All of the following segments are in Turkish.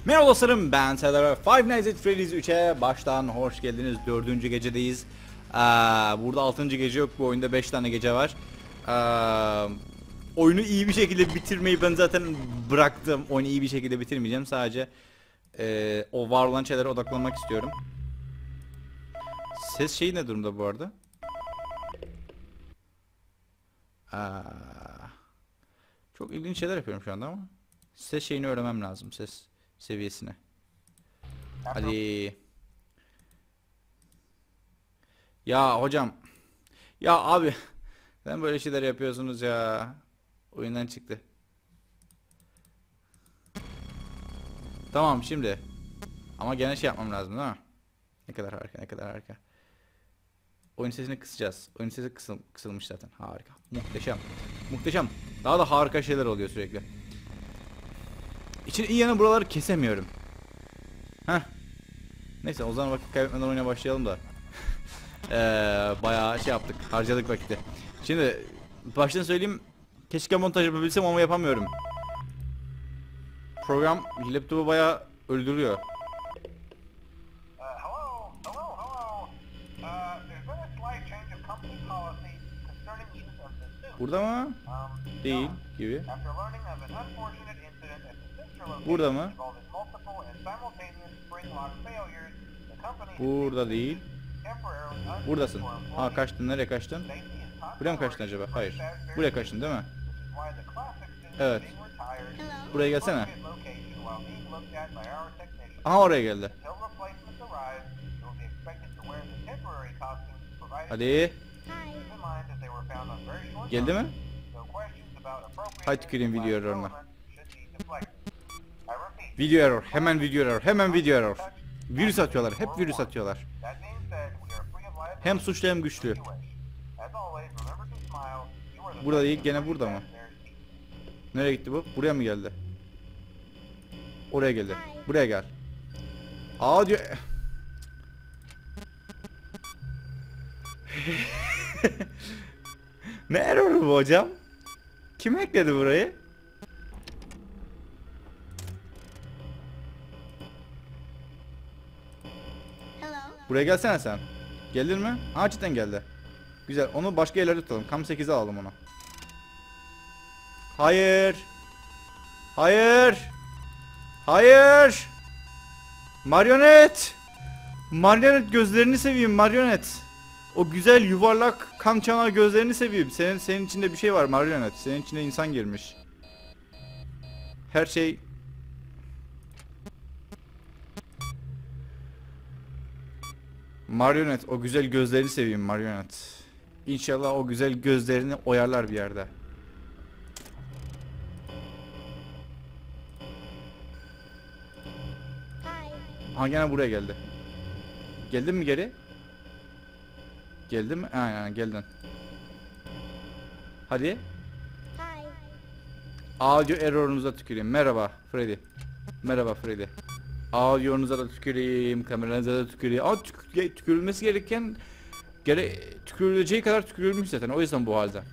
Merhaba dostlarım, ben Serdar. Five Nights at Freddy's 3'e baştan hoş geldiniz. 4. gecedeyiz. Burada 6. gece yok, bu oyunda 5 tane gece var. Oyunu iyi bir şekilde bitirmeyi ben zaten bıraktım. Oyunu iyi bir şekilde bitirmeyeceğim, sadece o var olan şeylere odaklanmak istiyorum. Ses şeyi ne durumda bu arada? Çok ilginç şeyler yapıyorum şu anda ama ses şeyini öğrenmem lazım, ses seviyesine. Hadi. Ya hocam. Ya abi. Sen böyle şeyler yapıyorsunuz ya. Oyundan çıktı. Tamam şimdi. Ama gene şey yapmam lazım değil mi? Ne kadar harika, ne kadar harika. Oyun sesini kısacağız. Oyun sesi kısılmış zaten. Harika. Muhteşem. Muhteşem. Daha da harika şeyler oluyor sürekli. İçin iyi yanı buraları kesemiyorum. Heh. Neyse o zaman vakit kaybetmeden oyuna başlayalım da. Bayağı şey yaptık. Harcadık vakiti. Şimdi baştan söyleyeyim. Keşke montaj yapabilsem ama yapamıyorum. Program laptopu bayağı öldürüyor. Burada mı? Değil gibi. Burada mı? Burada değil. Buradasın. Ha, kaçtın. Nereye kaçtın? Buraya mı kaçtın acaba? Hayır. Buraya kaçtın değil mi? Evet. Buraya gelsene. Aha, oraya geldi. Hadi. Geldi mi? Hay tüküreyim video error'una. Video error. Hemen video error. Hemen video error. Virüs atıyorlar. Hep virüs atıyorlar. Hem suçlu hem güçlü. Burada değil. Gene burada mı? Nereye gitti bu? Buraya mı geldi? Oraya geldi. Buraya gel. Aa diyor. Ne error bu hocam? Kim ekledi burayı? Buraya gelsene sen. Gelir mi? Ha, cidden geldi. Güzel. Onu başka yerlerde tutalım. Kam 8'e alalım onu. Hayır. Hayır. Hayır. Marionet. Marionet, gözlerini seveyim marionet. O güzel yuvarlak kan çanağı gözlerini seveyim. Senin içinde bir şey var marionet. Senin içinde insan girmiş. Her şey. Marionet, o güzel gözlerini seveyim marionet. İnşallah o güzel gözlerini oyarlar bir yerde. Ha, gene buraya geldi. Geldin mi geri? Geldin mi? Aynen geldin. Hadi. Audio error'unuza tüküreyim. Merhaba Freddy. Merhaba Freddy. Audio'nuza da tüküreyim, kameranıza da tüküreyim. Ama tükürülmesi gereken tükürüleceği kadar tükürülmüş zaten. O yüzden bu halde.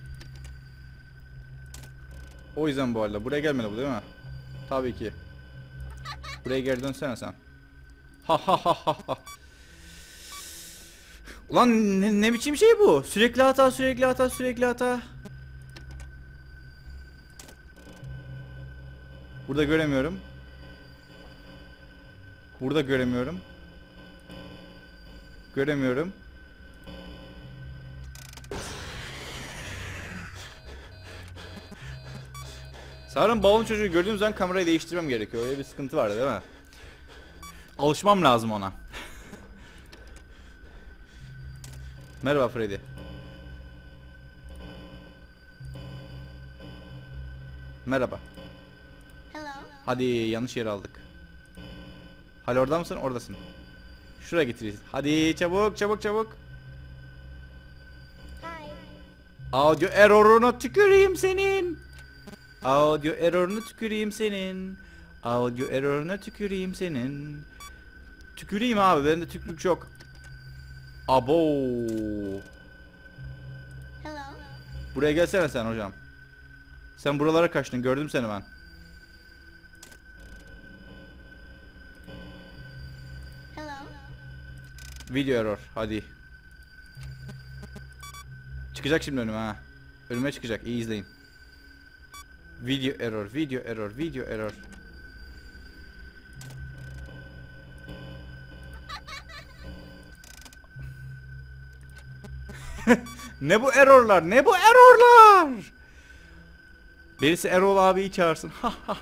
O yüzden bu halde. Buraya gelmedi bu değil mi? Tabii ki. Buraya geri dönsene sen. Ha ha ha ha ha. Ulan ne biçim şey bu? Sürekli hata, sürekli hata, sürekli hata. Burada göremiyorum. Burada göremiyorum. Göremiyorum. Sanırım balon çocuğu gördüğüm zaman kamerayı değiştirmem gerekiyor. Öyle bir sıkıntı vardı değil mi? Alışmam lazım ona. Merhaba Freddy. Merhaba. Hadi, yanlış yere aldık. Hadi, orada mısın? Oradasın. Şuraya getireceğiz. Hadi çabuk çabuk çabuk. Audio error'una tüküreyim senin. Audio error'una tüküreyim senin. Audio error'una tüküreyim senin. Tüküreyim abi, bende tükrük çok. Abo. Buraya gelsene sen hocam. Sen buralara kaçtın, gördüm seni ben. Video error. Hadi. Çıkacak şimdi önüme ha. Önüme çıkacak. İyi izleyin. Video error. Video error. Video error. Ne bu errorlar? Ne bu errorlar? Birisi Erol abiyi çağırsın.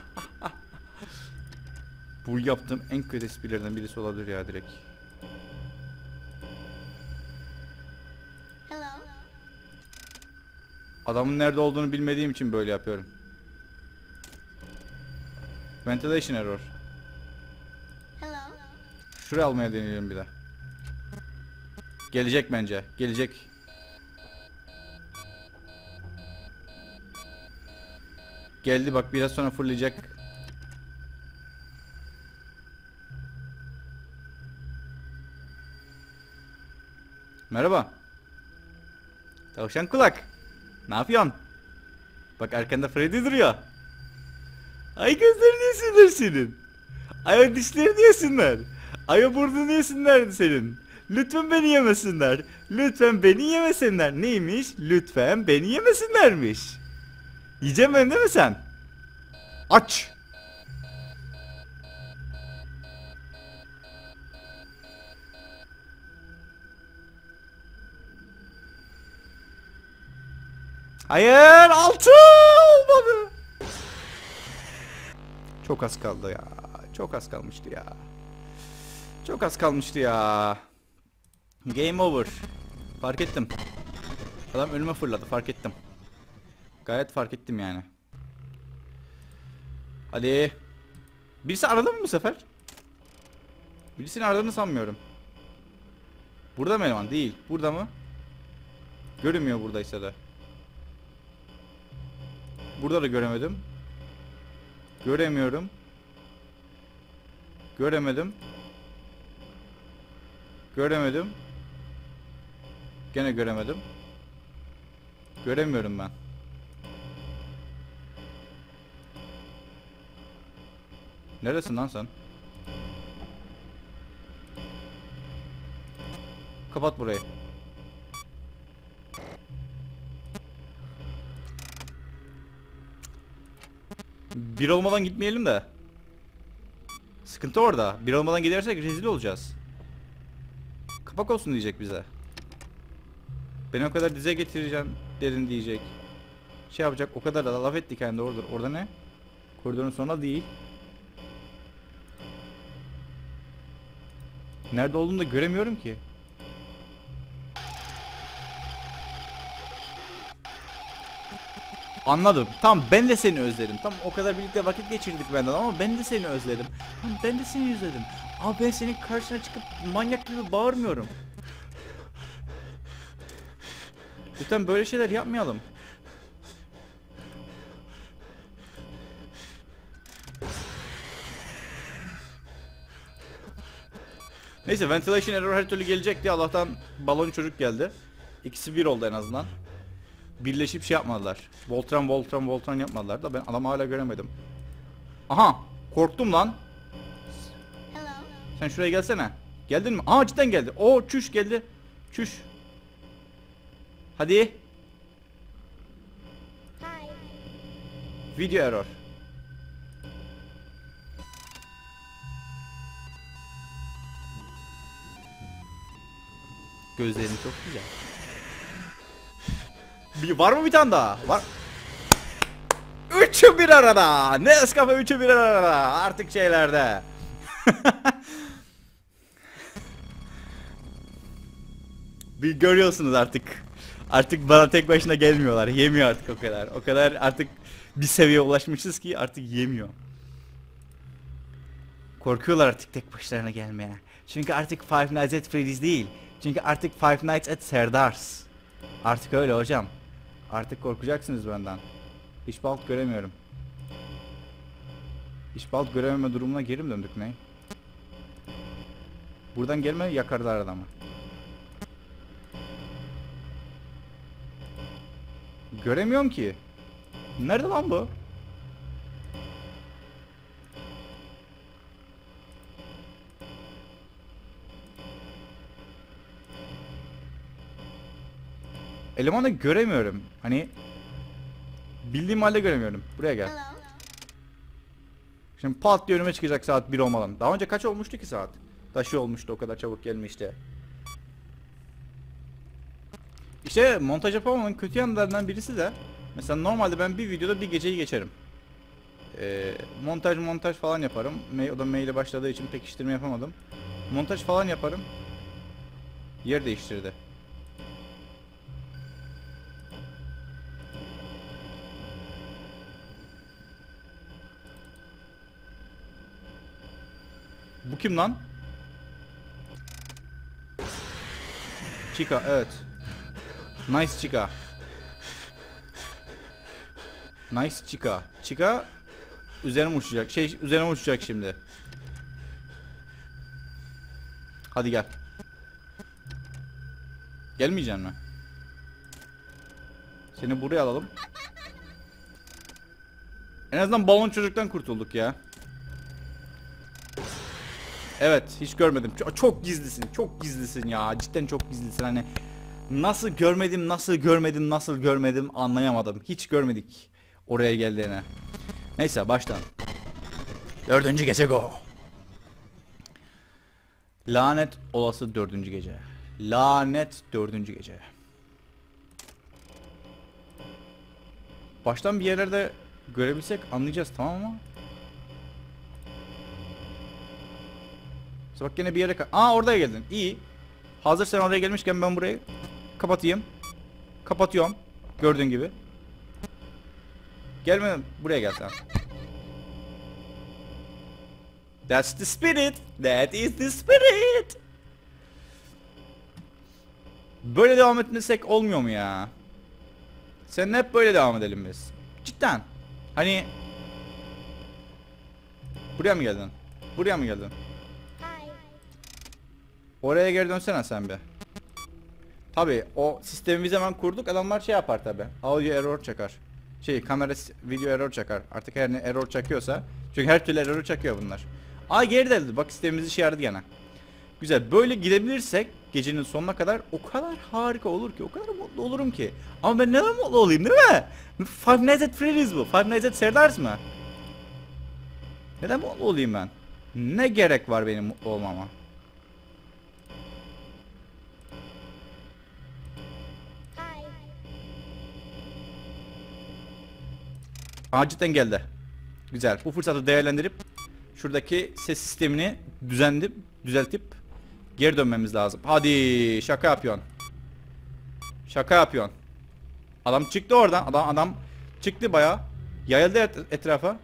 Bu yaptığım en kötü esprilerden birisi olabilir ya direkt. Hello. Adamın nerede olduğunu bilmediğim için böyle yapıyorum. Ventilation error. Hello. Şuraya almaya deneyelim bir de. Gelecek bence. Gelecek. Geldi bak, biraz sonra fırlayacak. Merhaba. Tavşan kulak. Ne yapıyorsun? Bak arkanda Freddy duruyor. Ay gözlerini yesinler senin. Ay o dişlerini yesinler. Ay o burnunu yesinler senin. Lütfen beni yemesinler. Lütfen beni yemesinler. Neymiş? Lütfen beni yemesinlermiş. Yiyeceğim ben değil mi sen? Aç. Hayır, altı olmadı. Çok az kaldı ya. Çok az kalmıştı ya. Çok az kalmıştı ya. Game over. Fark ettim. Adam önüme fırladı, fark ettim. Gayet fark ettim yani. Hadi. Birisi aradı mı bu sefer? Birisini aradığını sanmıyorum. Burada mı eleman? Değil. Burada mı? Görünmüyor buradaysa da. Burada da göremedim. Göremiyorum. Göremedim. Göremedim. Gene göremedim. Göremiyorum ben. Neresin lan sen? Kapat burayı. Bir olmadan gitmeyelim de. Sıkıntı orada. Bir olmadan gidersek rezil olacağız. Kapak olsun diyecek bize. Beni o kadar dize getireceğim derin diyecek. Şey yapacak, o kadar da laf etti kendi orada. Orada ne? Koridorun sonuna değil. Nerede olduğunu da göremiyorum ki. Anladım. Tamam, ben de seni özledim. Tamam, o kadar birlikte vakit geçirdik benden ama ben de seni özledim. Tamam, ben de seni özledim. Ama ben senin karşına çıkıp manyak gibi bağırmıyorum. Lütfen böyle şeyler yapmayalım. Neyse, ventilation error her türlü gelecekti. Allah'tan balon çocuk geldi. İkisi bir oldu en azından. Birleşip şey yapmadılar. Voltron yapmadılar da ben adamı hala göremedim. Aha! Korktum lan. Hello. Sen şuraya gelsene. Geldin mi? Aa, cidden geldi. Oo, çüş geldi. Çüş. Hadi. Hi. Video error. Gözlerin çok güzel. Var mı bir tane daha? Var. Üçü bir arada. Nescafe üçü bir arada. Artık şeylerde. Bir görüyorsunuz artık. Artık bana tek başına gelmiyorlar. Yemiyor artık o kadar. O kadar artık bir seviyeye ulaşmışız ki artık yemiyor. Korkuyorlar artık tek başlarına gelmeye. Çünkü artık Five Nights at Freddy's değil. Çünkü artık Five Nights at Serdar's. Artık öyle hocam. Artık korkacaksınız benden. Hiç balt göremiyorum. Hiç balt görememe durumuna geri mi döndük ne? Buradan gelme, yakarlar adamı. Göremiyorum ki. Nerede lan bu? elemanı göremiyorum. Hani bildiğim halde göremiyorum. Buraya gel. Hello. Şimdi pat diye önüme çıkacak saat 1 olmadan. Daha önce kaç olmuştu ki saat? Taşı olmuştu, o kadar çabuk gelmişti. İşte montaj yapamamanın kötü yanlarından birisi de mesela normalde ben bir videoda bir geceyi geçerim. Montaj falan yaparım. O da maile başladığı için pekiştirme yapamadım. Montaj falan yaparım. Yer değiştirdi. Bu kim lan? Chica, evet. Nice Chica. Nice Chica. Chica üzerime uçacak. Üzerime uçacak şimdi. Hadi gel. Gelmeyeceksin mi? Seni buraya alalım. En azından balon çocuktan kurtulduk ya. Evet, hiç görmedim. Çok gizlisin. Çok gizlisin ya. Cidden çok gizlisin. Hani nasıl görmedim anlayamadım. Hiç görmedik oraya geldiğine. Neyse, baştan. 4. gece go. Lanet olası 4. gece. Lanet 4. gece. Baştan bir yerlerde görebilsek anlayacağız, tamam mı? Bak yine bir yere... oraya geldin. İyi. Hazır sen oraya gelmişken ben burayı kapatayım. Kapatıyorum. Gördüğün gibi. Gelme, buraya gel sen. That's the spirit. That is the spirit. Böyle devam etmesek olmuyor mu ya? Sen hep böyle devam edelim biz. Cidden. Hani... Buraya mı geldin? Buraya mı geldin? Hi. Oraya geri dönsene sen bir. Tabi o sistemi biz hemen kurduk. Adamlar şey yapar tabi. Audio error çakar. Kamera video error çakar. Artık her ne error çakıyorsa. Çünkü her türlü error çakıyor bunlar. Geri deldi. Bak sistemimiz işe yaradı gene. Güzel. Böyle gidebilirsek gecenin sonuna kadar o kadar harika olur ki. O kadar mutlu olurum ki. Ama ben neden mutlu olayım, değil mi? Five Nights at Freddy's bu. Five Nights at Freddy's mı? Neden mutlu olayım ben? Ne gerek var benim mutlu olmama? Cidden geldi. Güzel. Bu fırsatı değerlendirip şuradaki ses sistemini düzeltip geri dönmemiz lazım. Hadi, şaka yapıyorsun. Şaka yapıyorsun. Adam çıktı oradan. Adam çıktı bayağı. Yayıldı etrafa.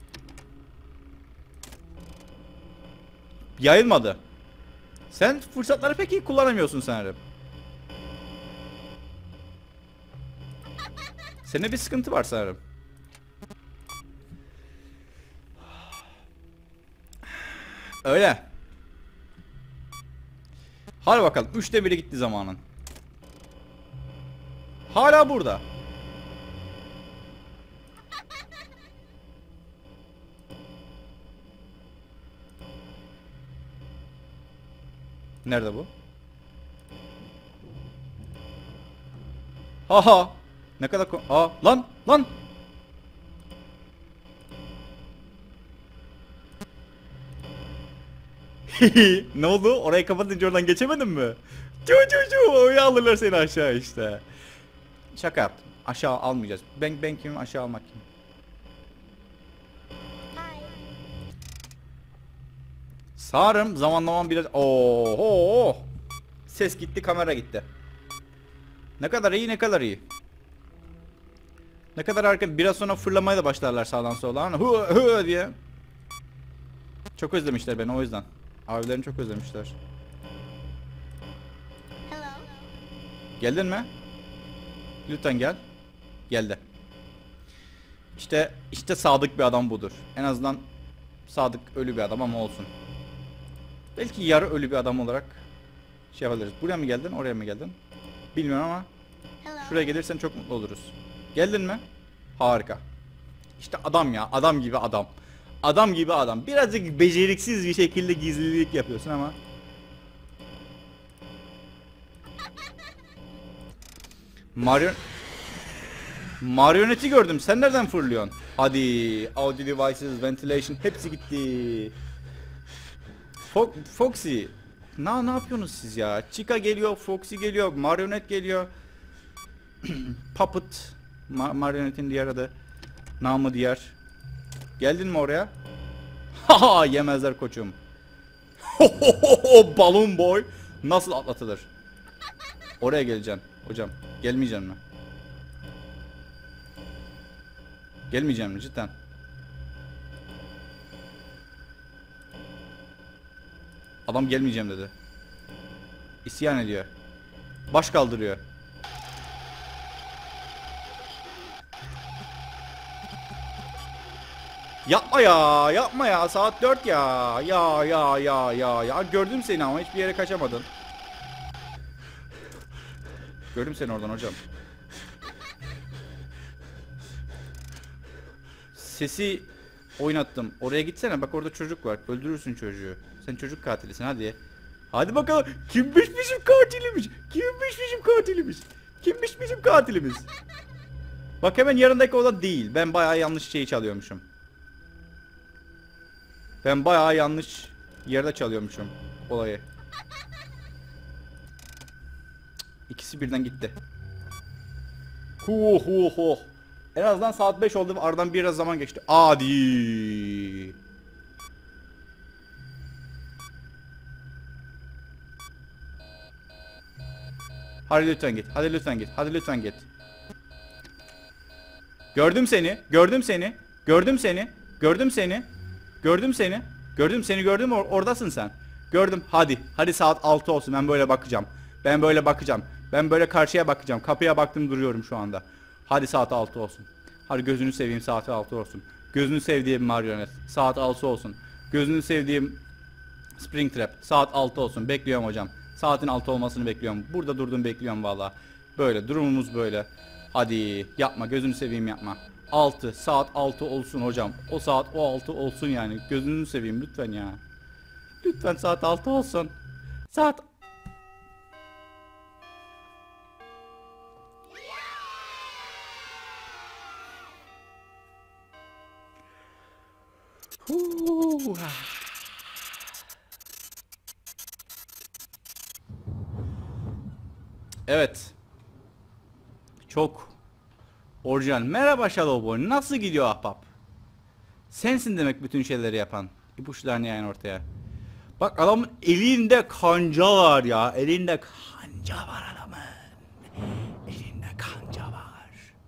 Yayılmadı. Sen fırsatları pek iyi kullanamıyorsun sanırım. Senin bir sıkıntı var sanırım. Öyle. Hadi bakalım. 3'te 1'e gitti zamanın. Hala burada. Nerede bu? Haha. Ne kadar lan. Ne oldu? Orayı kapatınca oradan geçemedin mi? Oraya alırlar seni aşağı işte. Şaka yaptım. Aşağı almayacağız. Ben kimim, aşağı almak kim? Sağırım zamanlamam biraz. Oho. Ses gitti, kamera gitti. Ne kadar iyi, ne kadar iyi. Ne kadar harika. Biraz sonra fırlamaya da başlarlar sağdan soldan. Hı diye. Çok özlemişler beni o yüzden. Abilerini çok özlemişler. Hello. Geldin mi? Lütfen gel. Geldi. İşte sadık bir adam budur. En azından sadık ölü bir adam ama olsun. Belki yarı ölü bir adam olarak şey yapabiliriz. Buraya mı geldin, oraya mı geldin? Bilmiyorum ama Hello. şuraya gelirsen çok mutlu oluruz. Geldin mi? Harika. İşte adam ya, adam gibi adam. Adam gibi adam. Birazcık beceriksiz bir şekilde gizlilik yapıyorsun ama. Marioneti gördüm. Sen nereden fırlıyorsun? Hadi. Audio devices, ventilation hepsi gitti. Foxy. Ne yapıyorsunuz siz ya? Chica geliyor, Foxy geliyor, marionet geliyor. Puppet. Marionetin diğer adı. Namı diğer. Geldin mi oraya? Haha, yemezler koçum. Balloon boy. Nasıl atlatılır? Oraya geleceğim hocam. Gelmeyeceğim mi? Gelmeyeceğim mi cidden? Adam gelmeyeceğim dedi. İsyan ediyor. Baş kaldırıyor. Yapma ya, yapma ya. Saat 4 ya. Ya. Gördüm seni ama hiçbir yere kaçamadın. Gördüm seni oradan hocam. Sesi oynattım. Oraya gitsene, bak orada çocuk var. Öldürürsün çocuğu. Sen çocuk katilisin, hadi. Hadi bakalım. Kimmiş bizim katilimiz? Kimmiş bizim katilimiz? Kimmiş bizim katilimiz? Bak hemen yanındaki olan değil. Ben bayağı yanlış şeyi çalıyormuşum. Ben bayağı yanlış yerde çalıyormuşum olayı. İkisi birden gitti. Hu. En azından saat 5 oldu. Aradan biraz zaman geçti. Hadi. Hadi lütfen git. Hadi lütfen git. Hadi lütfen git. Gördüm seni. Gördüm seni. Gördüm seni. Gördüm seni. Gördüm seni. Gördüm seni, gördüm, oradasın sen. Gördüm. Hadi. Hadi saat 6 olsun. Ben böyle bakacağım. Ben böyle bakacağım. Ben böyle karşıya bakacağım. Kapıya baktım duruyorum şu anda. Hadi saat 6 olsun. Hadi gözünü seveyim, saat 6 olsun. Gözünü sevdiğim marionet. Saat 6 olsun. Gözünü sevdiğim Springtrap. Saat 6 olsun. Bekliyorum hocam. Saatin 6 olmasını bekliyorum. Burada durdum, bekliyorum valla. Böyle durumumuz böyle. Hadi yapma, gözünü seveyim, yapma. 6 saat 6 olsun hocam. O saat o 6 olsun yani. Gözünü seveyim lütfen ya. Lütfen saat 6 olsun. Saat Evet. Çok orijinal. Merhaba Shadowboy. Nasıl gidiyor ahbap? Sensin demek bütün şeyleri yapan. İpuçlarını yani ortaya. Bak adamın elinde kanca var ya. Elinde kanca var adamın. Elinde kanca var.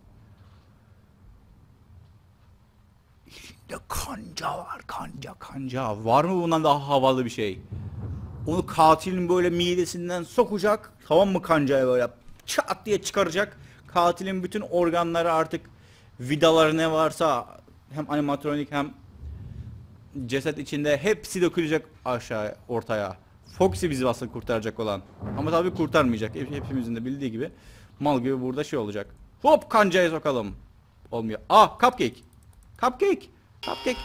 Elinde kanca var. Kanca. Var mı bundan daha havalı bir şey? Onu katilin böyle midesinden sokacak. Tamam mı, kancaya böyle çat diye çıkaracak. Katilin bütün organları artık, vidaları ne varsa, hem animatronik hem ceset içinde, hepsi dökülecek aşağı ortaya. Foxy bizi asıl kurtaracak olan. Ama tabii kurtarmayacak. Hepimizin de bildiği gibi mal gibi burada şey olacak. Hop, kancaya sokalım. Olmuyor. Ah, cupcake. Cupcake.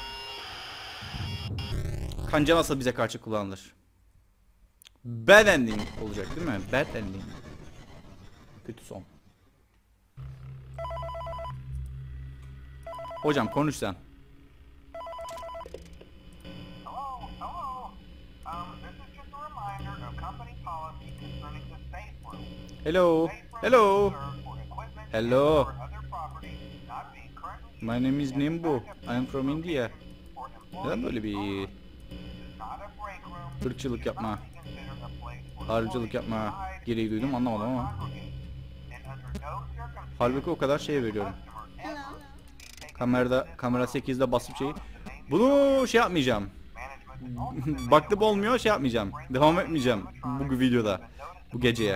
Kanca nasıl bize karşı kullanılır? Bad ending olacak değil mi? Bad ending. Kötü son. Hocam konuş sen. Hello. My name is Nimbu. I am from India. Neden böyle bir ırkçılık yapma, harcılık yapma gereği duydum, anlamadım ama. Halbuki o kadar şey veriyorum. Kamera 8'de basıp şeyi. Bunu şey yapmayacağım. Baktım olmuyor, şey yapmayacağım. Devam etmeyeceğim bu videoda. Bu geceye.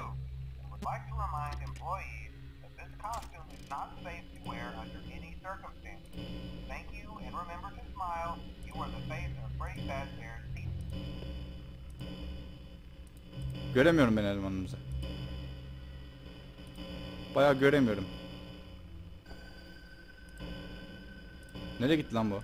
Göremiyorum ben elemanımızı. Bayağı göremiyorum. Nereye gitti lan bu?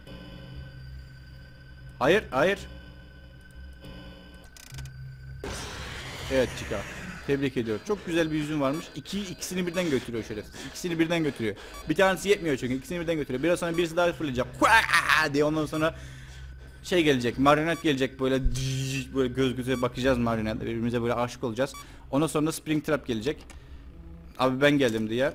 Hayır. Evet Chica. Tebrik ediyorum. Çok güzel bir yüzün varmış. İkisini birden götürüyor şerefsiz. İkisini birden götürüyor. Bir tanesi yetmiyor çünkü. İkisini birden götürüyor. Biraz sonra birisi daha fırlayacak. Kuaa diye, ondan sonra şey gelecek. Marionet gelecek böyle. Böyle göz göze bakacağız marionetle. Birbirimize böyle aşık olacağız. Ondan sonra Springtrap gelecek. Abi ben geldim diye.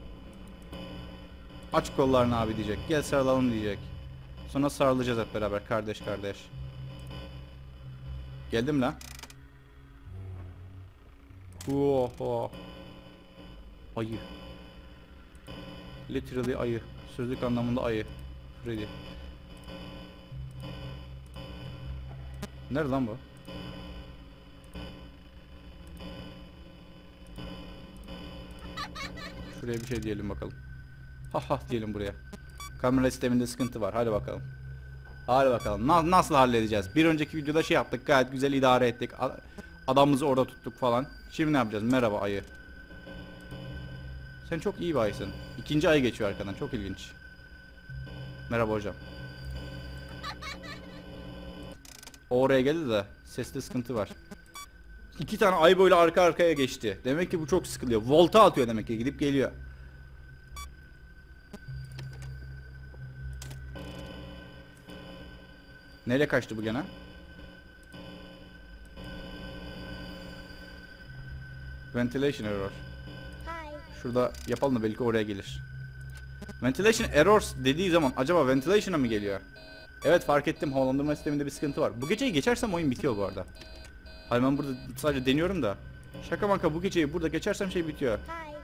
Aç kollarını abi diyecek. Gel sarılalım diyecek. Sonra sarılacağız hep beraber kardeş kardeş. Geldim lan. Oho. Ayı. Literally ayı. Sözlük anlamında ayı. Freddy. Nerede lan bu? Şuraya bir şey diyelim bakalım. Ha ha diyelim buraya. Kamera sisteminde sıkıntı var. Hadi bakalım. Hadi bakalım. Nasıl halledeceğiz? Bir önceki videoda şey yaptık. Gayet güzel idare ettik. Adamımızı orada tuttuk falan. Şimdi ne yapacağız? Merhaba ayı. Sen çok iyi bir ayısın. İkinci ay geçiyor arkadan. Çok ilginç. Merhaba hocam. O oraya geldi de seste sıkıntı var. İki tane ay böyle arka arkaya geçti. Demek ki bu çok sıkılıyor. Volta atıyor demek ki. Gidip geliyor. Nereye kaçtı bu gene? Ventilation error. Hi. Şurada yapalım da belki oraya gelir. Ventilation errors dediği zaman acaba ventilation'a mı geliyor? Evet, fark ettim, havalandırma sisteminde bir sıkıntı var. Bu geceyi geçersem oyun bitiyor bu arada. Hayır, ben burada sadece deniyorum da. Şaka maka bu geceyi burada geçersem şey bitiyor. Hi.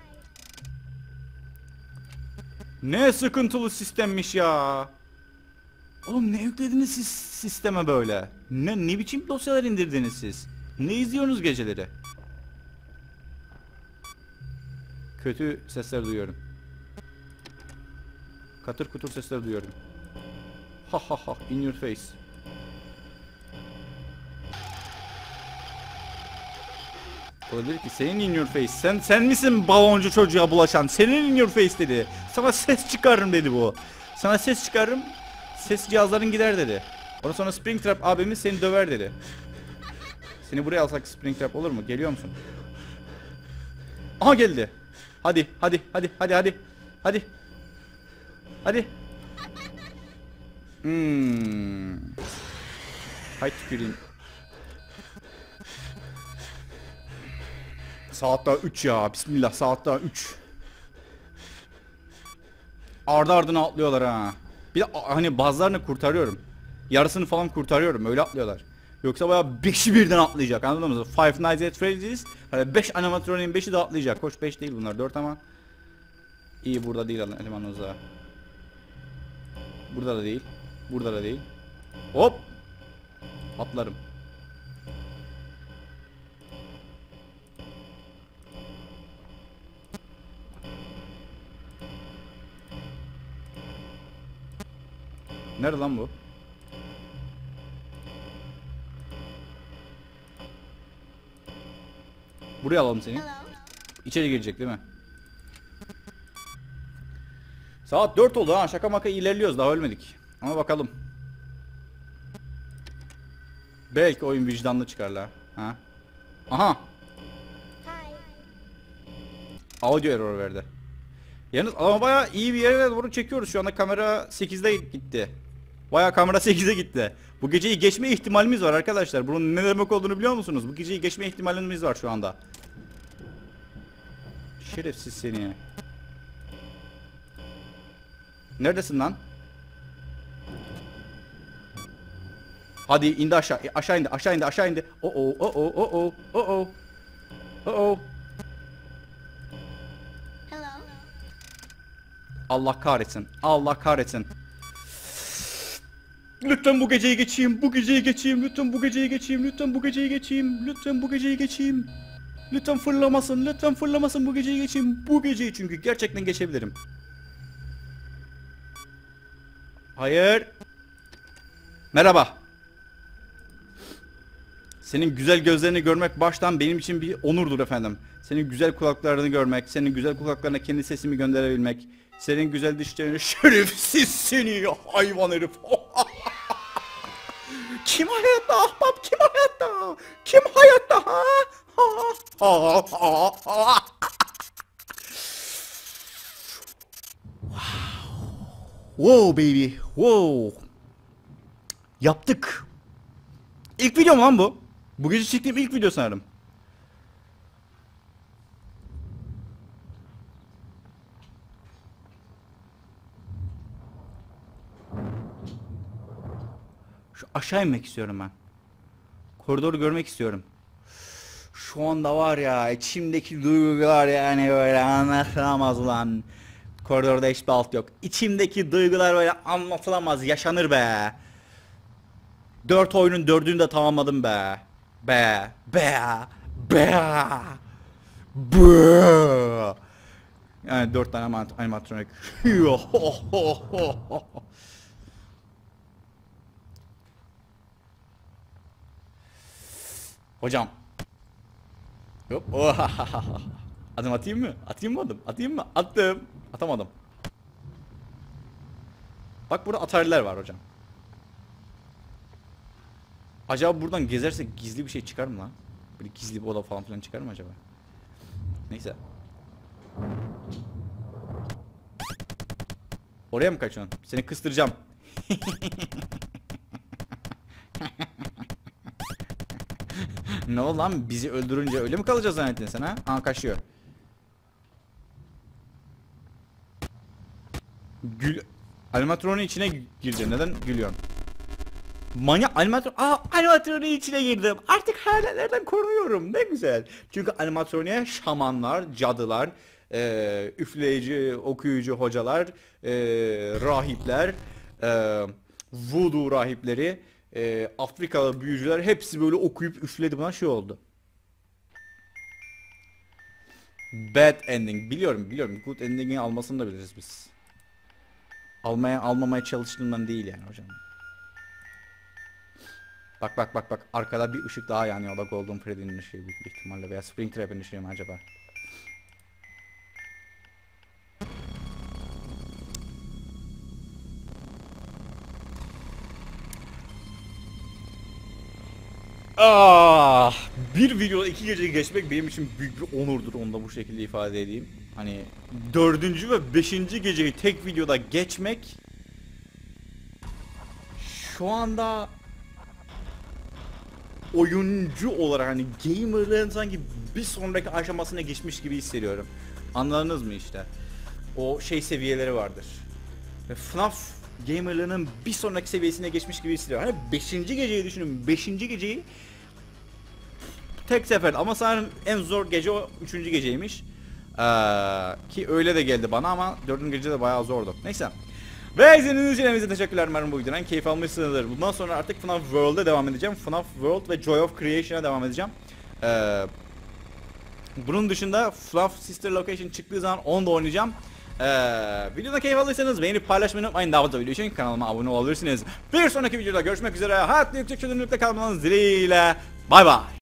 Ne sıkıntılı sistemmiş ya. Oğlum ne yüklediniz siz sisteme böyle? Ne biçim dosyalar indirdiniz siz? Ne izliyorsunuz geceleri? Kötü sesler duyuyorum. Katır kutur sesler duyuyorum. Ha ha ha, in your face. Olabilir ki senin in your face. Sen misin baloncu çocuğa bulaşan? Senin in your face dedi. Sana ses çıkarırım dedi bu. Sana ses çıkarırım. Ses cihazların gider dedi. Ondan sonra Springtrap abimiz seni döver dedi. Seni buraya alsak Springtrap olur mu? Geliyor musun? Aha geldi. Hadi hadi hadi hadi hadi. Hadi. Hadi. Hay tüküreyim. Saat daha 3 ya. Bismillah, saat daha 3. Ardı ardına atlıyorlar ha. Bir de hani bazılarını kurtarıyorum. Yarısını falan kurtarıyorum. Öyle atlıyorlar. Yoksa bayağı 5'i birden atlayacak. Anladın mı? Five Nights at Freddy's. Hani 5 animatronin 5'i de atlayacak. Hoş 5 değil bunlar. 4 ama. İyi, burada değil eleman uzağı. Burada da değil. Burada da değil. Hop. Atlarım. Nerede lan bu? Buraya alalım seni. Hello. İçeri girecek değil mi? Saat 4 oldu ha. Şaka maka ilerliyoruz. Daha ölmedik. Ama bakalım. Belki oyun vicdanlı çıkarlar. Ha? Aha. Hi. Audio error verdi. Yalnız ama bayağı iyi bir yere doğru çekiyoruz. Şu anda kamera 8'de gitti. Bayağı kamera 8'e gitti. Bu geceyi geçme ihtimalimiz var arkadaşlar. Bunun ne demek olduğunu biliyor musunuz? Bu geceyi geçme ihtimalimiz var şu anda. Şerefsiz seni. Neredesin lan? Hadi indi aşağı. Aşağı indi, aşağı indi, aşağı indi. Oh. Hello. Allah kahretsin. Allah kahretsin. Lütfen bu geceyi geçeyim. Bu geceyi geçeyim. Lütfen bu geceyi geçeyim. Lütfen bu geceyi geçeyim. Lütfen bu geceyi geçeyim. Lütfen fırlamasın. Lütfen fırlamasın, bu geceyi geçeyim. Bu geceyi çünkü gerçekten geçebilirim. Hayır. Merhaba. Senin güzel gözlerini görmek baştan benim için bir onurdur efendim. Senin güzel kulaklarını görmek, senin güzel kulaklarına kendi sesimi gönderebilmek, senin güzel dişlerini, şerefsiz seni hayvan herif. Kim hayatta ahbap, kim hayatta? Kim hayatta ha? Ha ha Wow baby. Wow. Yaptık. İlk video mu lan bu? Bu gece çektiğim ilk video sanırım. Şu aşağı inmek istiyorum ben. Koridoru görmek istiyorum. Şu anda var ya içimdeki duygular yani böyle anlatılamaz lan. Koridorda hiçbir alt yok. İçimdeki duygular böyle anlatılamaz, yaşanır be. 4 oyunun 4'ünü de tamamladım be. Be. Yani 4 tane animatronik. Hocam. Hop. Adım atayım mı? Atayım mı adım? Atayım mı? Attım. Atamadım. Bak burada atarlar var hocam. Acaba buradan gezersek gizli bir şey çıkar mı lan? Böyle gizli bir oda falan filan çıkar mı acaba? Neyse. Oraya mı kaçıyorsun? Seni kıstıracağım. Ne oldu lan? Bizi öldürünce öyle mi kalacağız zannettin sen ha? Aa kaçıyor. Animatronun içine girdi. Neden gülüyorsun? Manyak animatronun içine girdim. Artık hayaletlerden korunuyorum. Ne güzel. Çünkü animatroniye şamanlar, cadılar, üfleyici, okuyucu hocalar, rahipler, voodoo rahipleri, Afrikalı büyücüler hepsi böyle okuyup üfledi, bana şey oldu. Bad ending. Biliyorum. Good ending'i almasını da biliriz biz. Almamaya çalıştığımdan değil yani hocam. Bak. Arkada bir ışık daha yanıyor. O da Golden Freddy'nin ışığı büyük bir ihtimalle. Veya Springtrap'in ışığı mı acaba? Bir videoda 2 geceyi geçmek benim için büyük bir onurdur. Onu da bu şekilde ifade edeyim. Hani 4. ve 5. geceyi tek videoda geçmek şu anda oyuncu olarak hani gamerlığın sanki bir sonraki aşamasına geçmiş gibi hissediyorum. Anladınız mı işte? O şey seviyeleri vardır. Ve FNAF gamerlığının bir sonraki seviyesine geçmiş gibi hissediyorum. Hani 5. geceyi düşünün. 5. geceyi tek sefer ama sanırım en zor gece o 3. geceymiş. Ki öyle de geldi bana ama 4. gece de bayağı zordu. Neyse. Ve izlediğiniz için hepinize teşekkürler. Umarım bu videodan keyif almışsınızdır. Bundan sonra artık FNAF World'e devam edeceğim. FNAF World ve Joy of Creation'a devam edeceğim. Bunun dışında FNAF Sister Location çıktığı zaman onu da oynayacağım. Videoda keyif alırsanız beğenip paylaşmayı unutmayın. Daha fazla video için kanalıma abone olabilirsiniz. Bir sonraki videoda görüşmek üzere. Hayatlı yüksek çözünürlükte kalmanız dileğiyle. Bay bay.